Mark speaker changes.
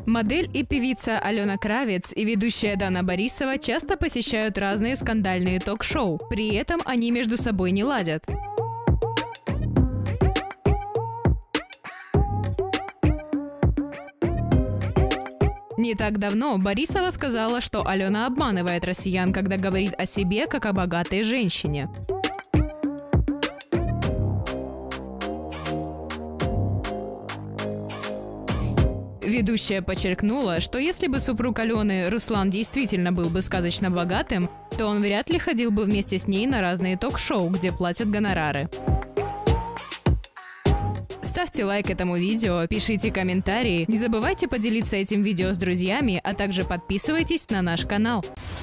Speaker 1: Модель и певица Алена Кравец и ведущая Дана Борисова часто посещают разные скандальные ток-шоу. При этом они между собой не ладят. Не так давно Борисова сказала, что Алена обманывает россиян, когда говорит о себе как о богатой женщине. Ведущая подчеркнула, что если бы супруг Алены Руслан действительно был бы сказочно богатым, то он вряд ли ходил бы вместе с ней на разные ток-шоу, где платят гонорары. Ставьте лайк этому видео, пишите комментарии, не забывайте поделиться этим видео с друзьями, а также подписывайтесь на наш канал.